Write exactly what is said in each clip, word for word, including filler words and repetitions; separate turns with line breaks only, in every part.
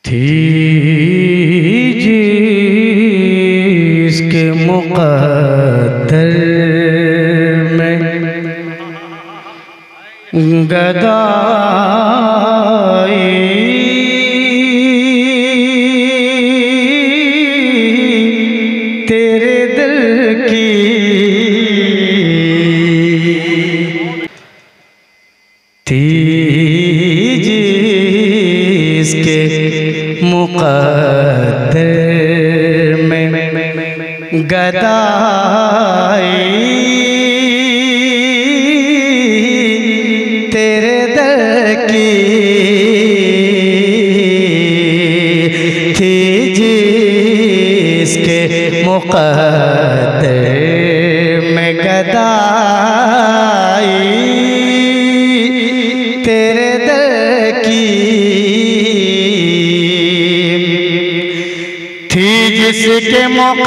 थी जिसके मुक़द्दर में गदाई तेरे दिल की थी जिसके मुक़द्दर में गदाई तेरे दर की थी जिसके मुक़द्दर में गदाई तेरे दर की थी जिसके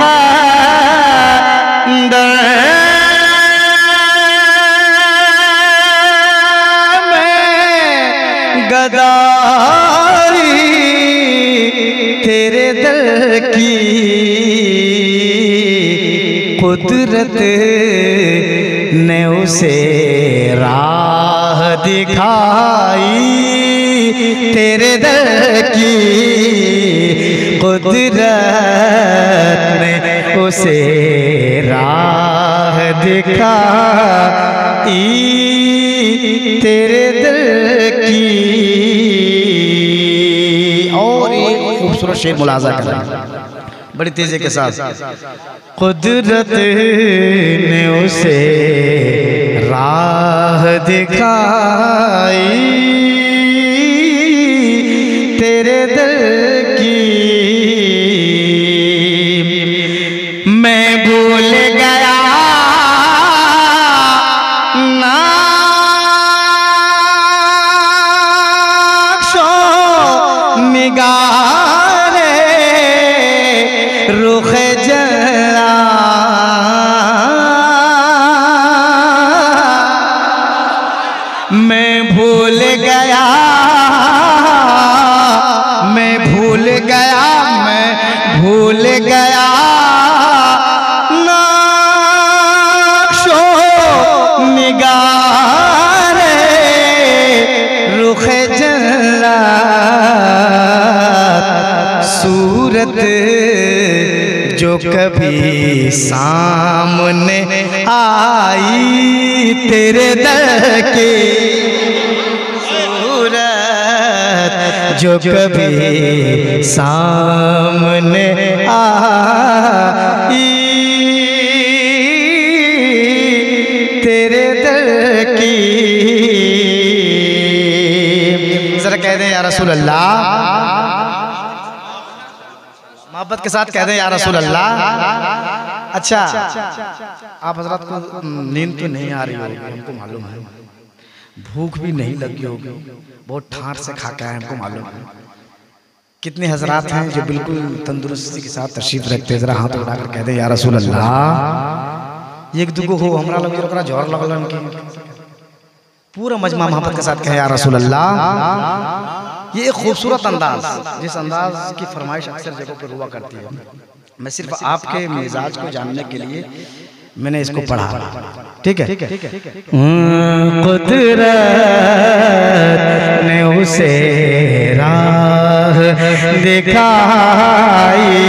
मुक़द्दर गदाई तेरे दर की कुदरत ने उसे राह दिखाई तेरे दर की कुदरत ने उसे राह दिखाई तेरे दर की। और एक खूबसूरत शेर मुलाजा कर बड़ी तेजी के साथ। कुदरत ने उसे राह दिखाई तेरे दर की। मैं भूल गया निगारे रुख जला मैं भूल गया मैं भूल गया मैं भूल गया नाक्शो निगारे रुख जला सूरत जो कभी सामने आई तेरे दर की सूरत जो कभी सामने आई तेरे दर की। जरा कह दें या रसूल अल्लाह, मोहब्बत के साथ कह दें या रसूल अल्लाह। अच्छा, आप हजरत को नींद तो नहीं आ रही होगी, हमको मालूम है, भूख भी नहीं लगी होगी, बहुत ठाठ से खा के आए हमको मालूम है। कितने हजरात हैं जो बिल्कुल तंदुरुस्ती के साथ तशरीफ रखते हैं, जरा हाथ उठाकर कह दें या रसूल अल्लाह। एक दुगो हो हमरा लगे ओकरा जोर लगल उनके पूरा मजमा मोहब्बत के साथ कहे या रसूल अल्लाह। ये एक खूबसूरत अंदाज, जिस अंदाज की फरमाइश अक्सर जगहों पर हुआ करती है, मैं सिर्फ आपके मिजाज को जानने के लिए मैंने इसको पढ़ा। ठीक है, कुदरत ने उसे राह दिखाई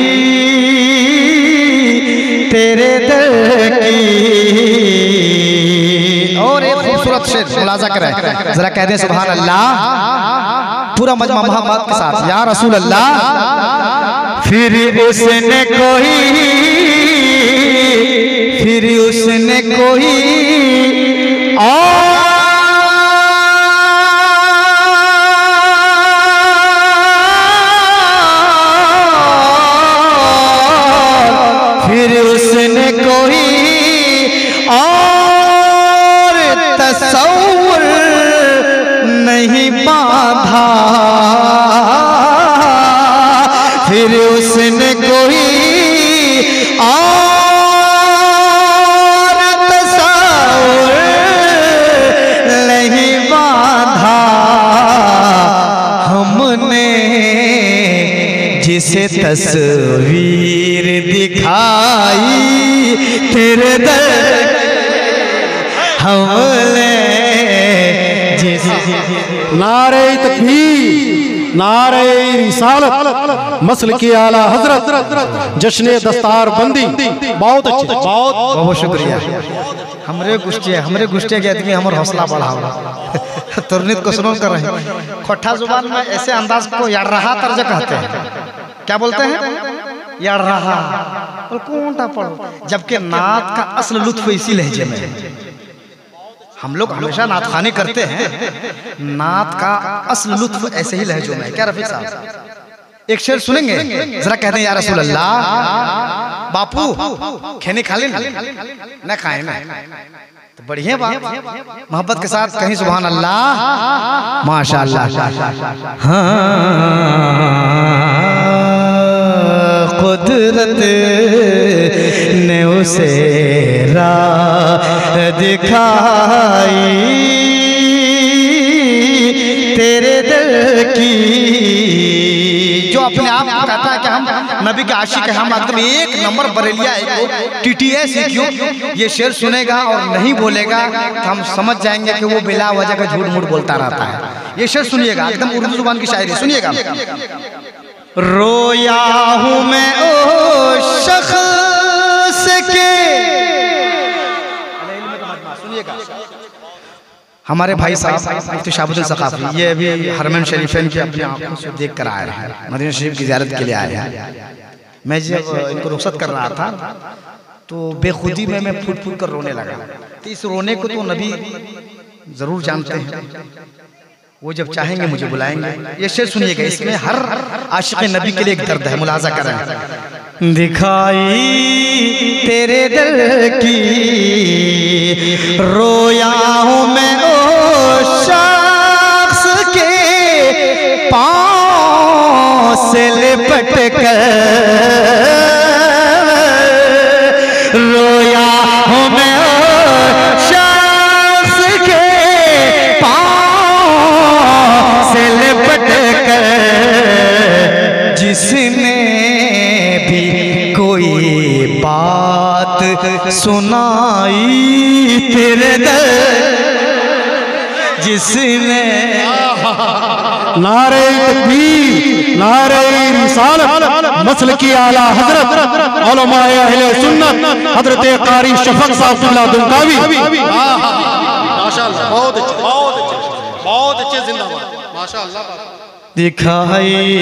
तेरे दर की। और एक खूबसूरत शेर मुलाजा करें, जरा कह दें सुभान अल्लाह पूरा मजमा मोहब्बत के साथ या रसूल अल्लाह। फिर उसने कोई फिर उसने कोई और फिर उसने कोई और तसव्वुर नहीं बांधा। फिर उसने कोई और तसव्वुर जिसे तस्वीर दिखाई तेरे दर हमले
नारे तकबीर नारे रिसालत मसल की आला हजरत जश्न दस्तार बंदी। बहुत अच्छे, बहुत
बहुत शुक्रिया। हमरे गुस्टे हमरे गुस्टे के आदमी हमारे हौसला बढ़ाओ। तुरनित को सुनो कर रहे हैं खोटा जुबान में ऐसे अंदाज को यार रहा तर्ज कहते हैं। क्या बोलते हैं? यार रहा और कौन टा पढ़ो, जबकि नात का असल लुत्फ इसी लहजे में है। हम लोग हमेशा नात खानी करते हैं, नात का असल लुत्फ ऐसे ही लहजों में है। क्या रफीक साहब एक शेर सुनेंगे जरा? कहते हैं या रसूल अल्लाह बापू खेने खा ले ना खाए ना तो बढ़िया बात, मोहब्बत के साथ कहीं सुभान अल्लाह माशाअल्लाह। हाँ कुदरत ने उसे राह दिखाई तेरे दर की। जो अपने आप कहता है कि हम नबी के आशिक हैं, हम एकदम एक नंबर बरेलिया है, टीटीएस क्यों ये शेर सुनेगा और नहीं बोलेगा तो हम समझ जाएंगे कि वो बिला वजह का झूठ मूठ बोलता रहता है। ये शेर सुनिएगा, एकदम उर्दू जुबान की शायरी सुनिएगा। रोया हूँ मैं ओ शख्स के, सुनिएगा हमारे भाई साहब मुफ्ती शाहबुद्दीन सकाफी, ये अभी हरमैन शरीफैन की अपनी आंखों से देख कर आए हैं, मदीना शरीफ की ज़ियारत के लिए आए हैं। मैं जब इनको रुखसत कर रहा था तो बेखुदी में मैं फूट फूट कर रोने लगा। तो इस रोने को तो नबी जरूर जानते हैं, वो जब चाहेंगे मुझे बुलाएंगे। ये शेर सुनिएगा, इसमें हर आशिक़ नबी के लिए एक दर्द है, मुलाजा करें। दिखाई तेरे दर की रोया हूँ मैं ओ शख्स के पाँव से लिपट कर, रोया हूँ मैं ओ शख्स के पाँव से लिपट कर, जिसने भी कोई बात सुनाई तेरे दर, जिसने
नारे तकबीर नारे रिसालत मसल की आला हजरत उलमाए अहले सुन्नत हजरत कारी शफक साहब दुमकावी। माशाअल्लाह, बहुत अच्छे, बहुत अच्छे, बहुत अच्छे, जिंदाबाद, माशाअल्लाह।
दिखाई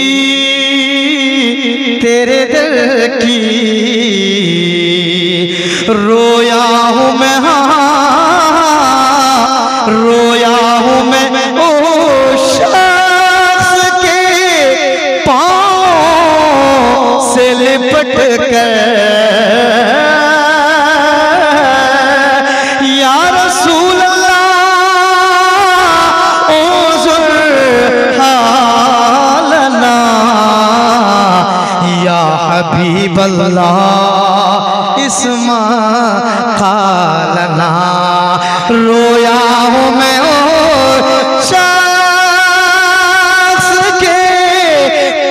तेरे दर की रोया हूँ मैं, रोया हूँ मैं ओ शख्स के पाँव से लिपट कर, या रसूल अल्लाह उज़ुर हालना, या हबीब अल्लाह इस्मा कालना। रोया हूँ मैं ओ शख्स के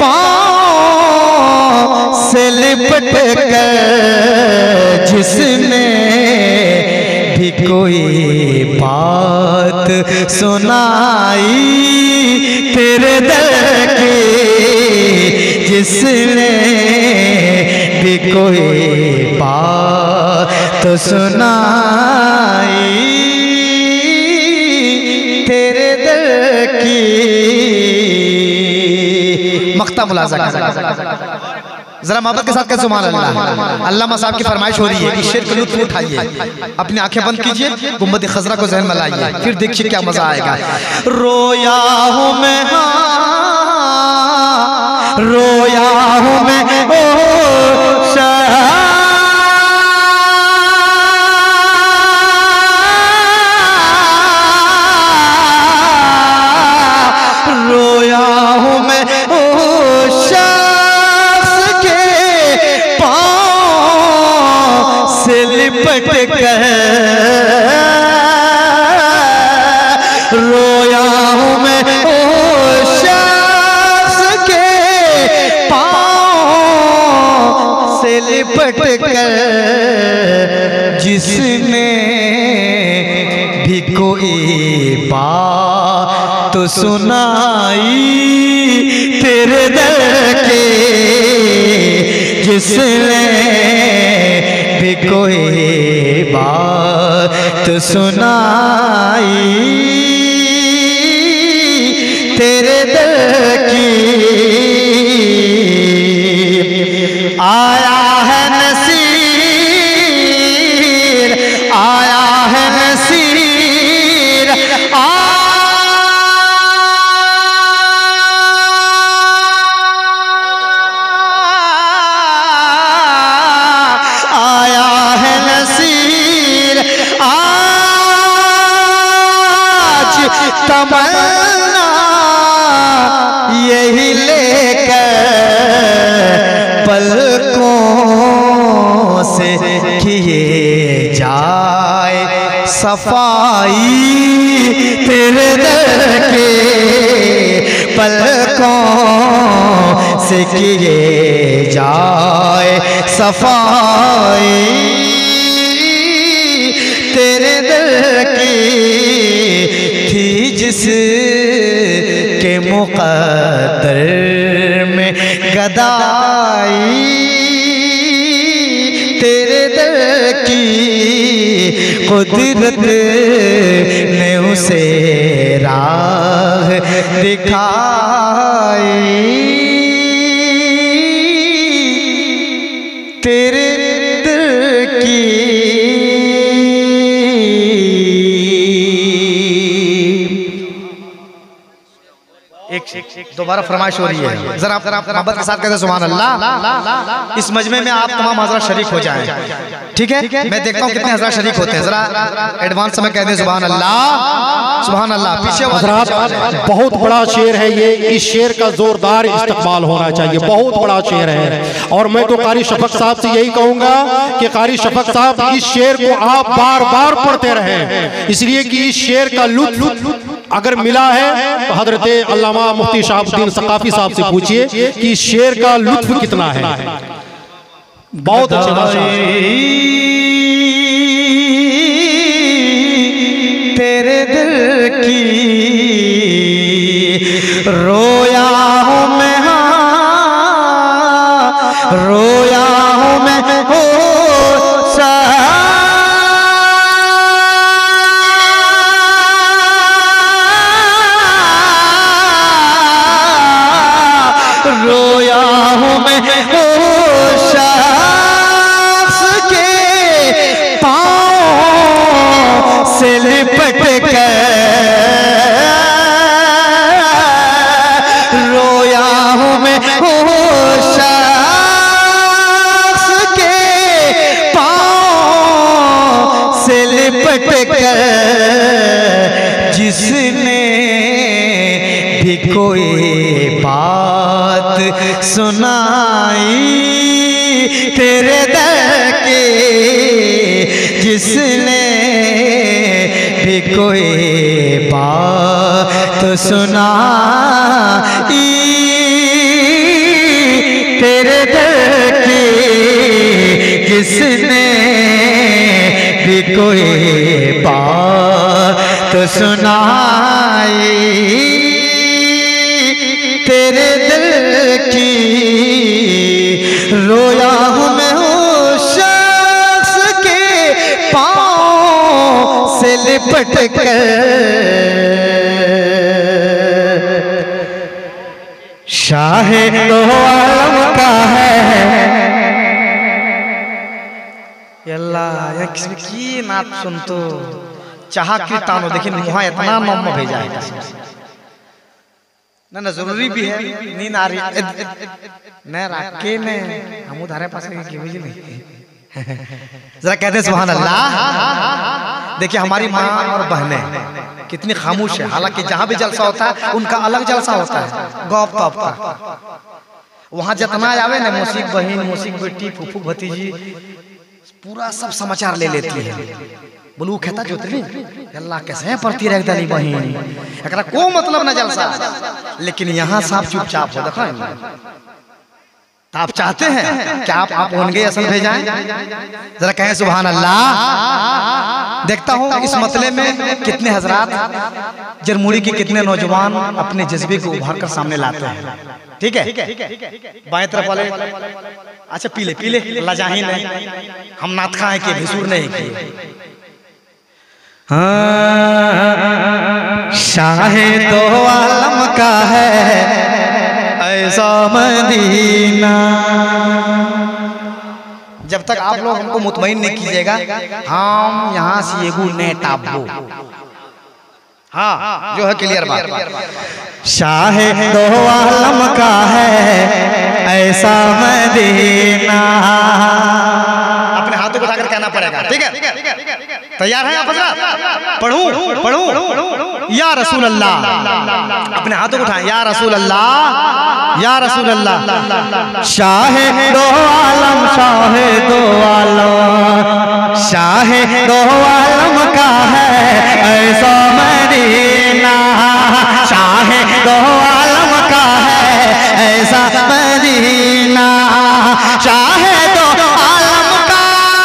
पाँव से लिपट कर, जिसने भी कोई बात सुनाई तेरे दर की, जिसने भी कोई बात तो सुनाई तेरे दर की। मख्ता मुलाजा जरा मोहब्बत के साथ कैसे सुभान अल्लाह। अल्लामा साहब की फरमाइश हो रही है, इस शेर का लुत्फ उठाइए, अपनी आंखें बंद कीजिए, गुंबद खजरा को ज़हन में लाइए, फिर देखिए क्या मजा आएगा। रोया हूँ मैं, रोया हूँ मैं ओ शख्स, रोया हूँ मैं ओ शख्स के पाँव से लिपट कर, रोया हूँ मैं ओ शख्स के से लिपट कर जिसने भी कोई बात तो सुनाई तेरे दर के, जिसने भी कोई बात सुनाई तेरे दर की, आया है नसीर, आया है नसीर, आया है नसीर, आज तमन्ना यही लेकर पलकों से किए जाए सफाई तेरे दर के, पलकों से किए जाए सफाई तेरे दर की, थी जिस के मुक़द्दर में गदाई तेरे दर की, कुदरत ने उसे राह दिखाई तेरे दर की। एक दोबारा फरमाइश हो रही है, जरा मोहब्बत के साथ कहते सुभान अल्लाह। इस मजमे में आप तमाम हज़रात शरीक हो जाएं, ठीक है? मैं देखता हूँ कितने हज़रात शरीक होते हैं, जरा एडवांस में कहते सुभान अल्लाह, सुभान अल्लाह। पीछे
हज़रात बहुत बड़ा शेर है ये, इस शेर का जोरदार इस्तेमाल होना चाहिए, बहुत बड़ा शेर है। और मैं तो कारी शफक साहब से यही कहूँगा कि कारी शफक साहब इस शेर को आप बार बार पढ़ते रहें, इसलिए कि इस शेर का लुत्फ अगर मिला है तो हजरत अल्लामा मुफ्ती शहाबुद्दीन सकाफी साहब से पूछिए कि इस शेर का लुत्फ कितना है। बहुत अच्छा
तेरे दिल की रोया हूँ मैं, हाँ रोया हूँ मैं, हो रोया हूँ मैं वो शख्स के पाँव से लिपट कर, रोया हूँ मैं वो शख्स के पाँव से लिपट कर, जिसने भी कोई बात सुनाई तेरे दर के, जिसने भी कोई बात सुनाई तेरे दर के, जिसने भी कोई बात सुनाई तेरे दिल की, रोया हूँ मैं उस शख्स के पाँव से लिपट कर, शाहे तो आलम का है अल्लाह। की नात सुन तो चाह की तानो, देखिए मुहा इतना नम भेजा है ना ना, जरूरी भी है, नींद आ रही न रखे ने हम उधारे पास की बुझली जरा कहते सुभान अल्लाह। देखिए हमारी माँ और बहनें कितनी खामोश है, हालांकि जहाँ भी जलसा होता है उनका अलग जलसा होता है, गौप तौप का। वहाँ जितना आवे ना मौसीक बहन, मौसीक बेटी, फूफू भतीजी, पूरा सब समाचार ले लेती है। बोलू कहता जोतली अल्लाह कैसे पढ़ती रह दली बहन, एकरा को मतलब न जलसा, लेकिन यहाँ साफ चुपचाप हो। देखो तो आप चाहते हैं क्या आप आप होंगे असल भेजाएं? जरा कहें सुभान अल्लाह। देखता हूँ इस मसले में कितने हजरात जरमुड़ी के कितने नौजवान अपने जज्बे को उभार कर सामने लाते हैं। ठीक है, बाएं तरफ वाले अच्छा पीले पीले लजाही नहीं, हम नातखा है कि भिसूर नहीं किए। हाँ, शाहे दो आलम का है ऐसा मदीना। जब तक आप लोग हमको मुतमईन नहीं कीजिएगा हम यहाँ से ये गुने टाबो। हाँ जो है क्लियर बात। शाहे दो आलम का है ऐसा मदीना। अपने हाथों को उठाकर कहना पड़ेगा। ठीक है, तैयार है आप हज़रात? पढ़ूं पढ़ूं या रसूल अल्लाह। अपने हाथों को उठाएं या रसूल अल्लाह, या रसूल अल्लाह। शाहे दो आलम, शाहे दो आलम, शाहे दो आलम का है ऐसा मदीना। शाहे दो आलम का है ऐसा मदीना। शाहे दो आलम का,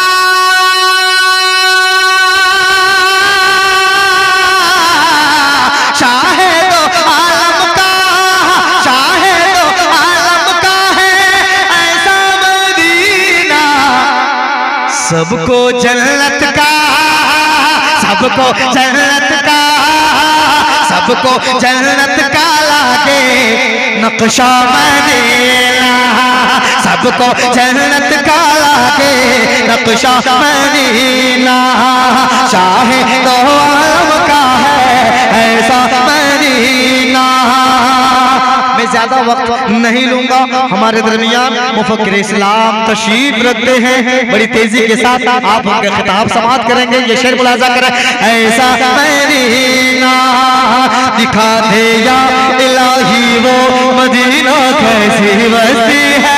शाहे दो आलम का, शाहे दो आलम का है ऐसा मदीना। सबको जन्नत का, सबको जन्नत का, सबको जन्नत का लागे नक्शा मदीना। सबको जन्नत का लागे नक्शा मदीना। शाहे दो आलम का है ऐसा मदीना। मैं ज्यादा वक्त नहीं लूंगा, हमारे दरमियान मुफक्किर इस्लाम तशरीफ रखते हैं। बड़ी तेजी के साथ आप उनके खिताब समाअत करेंगे। ये शेर मुलाजा करें। ऐसा मदीना दिखा दे या इलाही वो मदीना कैसी बस्ती है।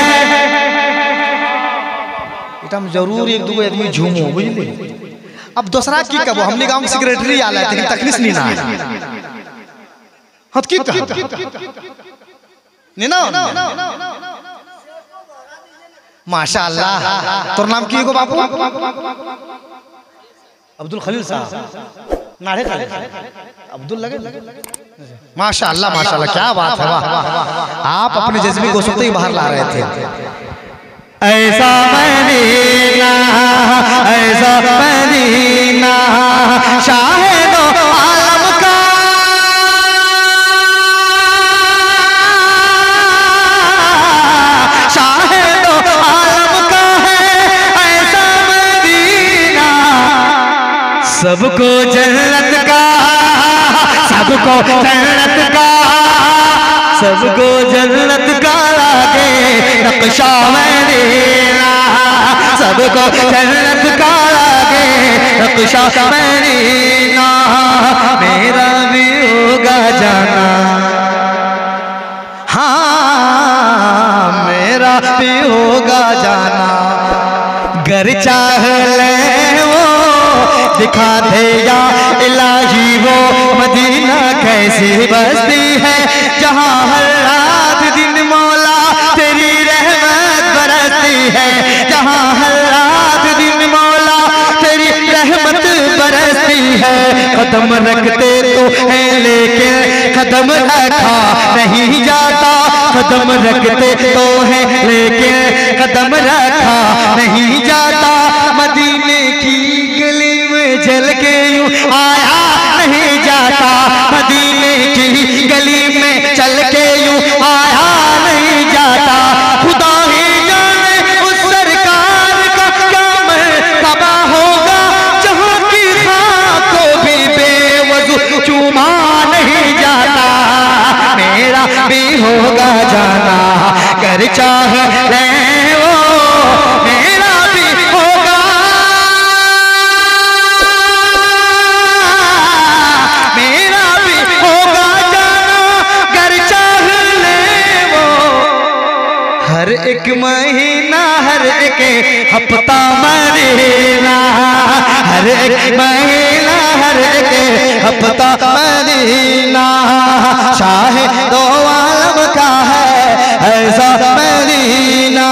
हम जरूर एक दो आदमी झूमो बुझले। अब दूसरा की कब हमने गांव सेक्रेटरी आला है लेकिन तकलीफ नहीं ना है। हत की नहीं ना माशाअल्लाह। तोर नाम की को बापू? अब्दुल खलील साहब नारे खा अब्दुल लगे। माशाअल्लाह माशाअल्लाह, क्या बात है, वाह। आप अपने जज्बे को सोते ही बाहर ला रहे थे। ऐसा मदीना, ऐसा मदीना। शाहे दो आलम का, शाहे दो आलम का है ऐसा मदीना। सबको जन्नत का, सबको जन्नत का, सबको जन्नत का लागे नक्शा मदीना। सबको जन्नत का लागे नक्शा मदीना। मेरा भी होगा जाना, हाँ मेरा भी होगा जाना। घर चाह ले वो दिखा दे या इलाही वो मदीना कैसी बस्ती है। जहाँ हर रात दिन मौला तेरी रहमत बरसती है। जहाँ हर रात दिन मौला तेरी रहमत बरसती है। कदम रखते तो है लेकिन कदम रखा नहीं जाता। कदम रखते तो है लेकिन कदम रखा नहीं जाता। मदीने की गली में जल के यूं आया नहीं जाता। मदीने की गली में चल के यूं आया नहीं जाता। खुदा ही जाने उस सरकार का क्या मर्तबा होगा। जहाँ की खाक को भी बेवजू चूमा नहीं जाता। मेरा भी होगा जाना, कर चाह ले वो मेरा भी होगा। मेरा भी होगा जाना, कर चाह ले वो। हर एक महीना, हर एक हफ्ता मदीना। हर एक महीना, हर एक हफ्ता मदीना। शाहे दो आलम का है ऐसा मदीना।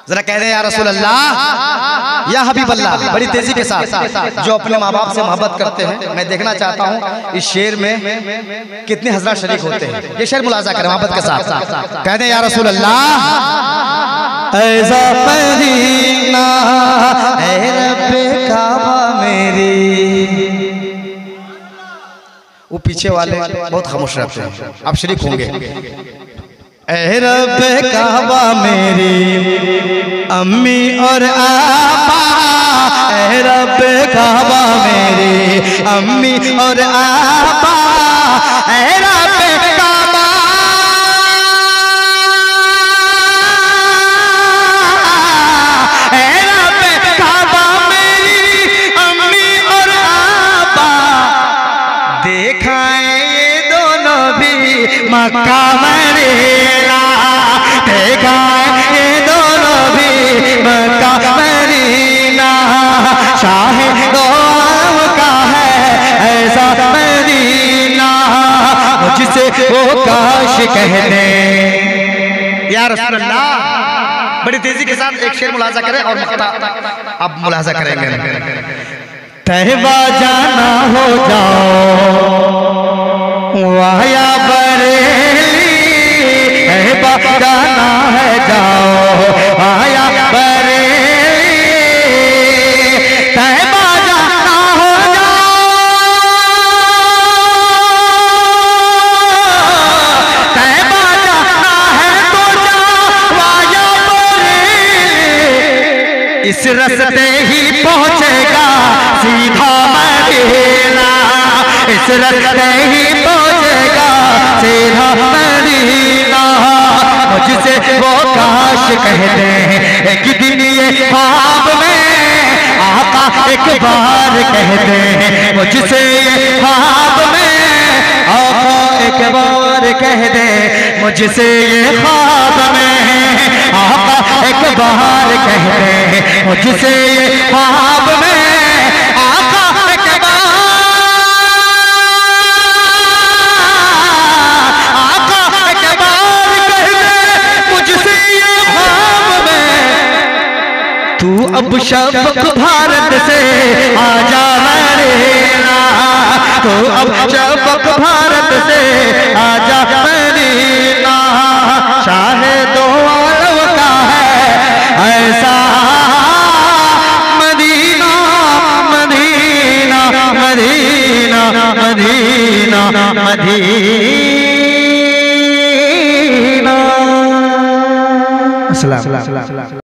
जरा कह रहे हैं या रसूल अल्लाह या हबीब अल्लाह बड़ी तेजी के साथ जो अपने माँ बाप से मोहब्बत करते हैं। मैं देखना चाहता हूँ इस शेर में कितने हजरत शरीक होते हैं। ये शेर मुलाजा करें मोहब्बत के साथ। कह रहे हैं या रसूल अल्लाह ऐसा मदीना ऐ रब्बे काबा मेरी। वो पीछे वाले बहुत खामोश रहते हैं, आप शरीक होंगे। ऐ रब्बे काबा मेरी अम्मी और आपा, ऐ रब्बे काबा मेरी अम्मी और आपा, ऐ रब्बे काबा ऐ रब्बे काबा मेरी अम्मी और आपा। देखाए ये दोनों भी मक्का मदीना, देखा ये दोनों भी मक्का मदीना। शाह दो आलम का है ऐसा मदीना, मुझसे वो काश कहते या रसूल अल्लाह। बड़ी तेजी के साथ एक शेर मुलाजा करें और मक्ता अब मुलाजा करेंगे। तहबा जाना हो जाओ वाया बरेली, तहबा जाना है जाओ वाया बरेली, तहबा जाना हो जाओ, तहबा जाना है तो जाओ वाया बरेली। इस रस्ते ही पहुंचेगा सीधा मदीना, इस रस्ते ही पहुंचेगा सीधा मदीना। मुझसे वो काश कहते हैं एक दिन ये ख्वाब में आका एक बार कहते हैं, मुझसे ये ख्वाब में आका एक बार कह दे, मुझसे ये ख्वाब में आका एक बार कहते हैं, मुझसे ये ख्वाब में आका एक बार, आका एक बार कह दे, मुझसे ये ख्वाब में। तू अब शबक भारत से आजा मदीना, तू अब शबक भारत से आजा मदीना। शाह दो आलम का है ऐसा मदीना, मदीना मदीना मदीना मदीना। अस्सलाम।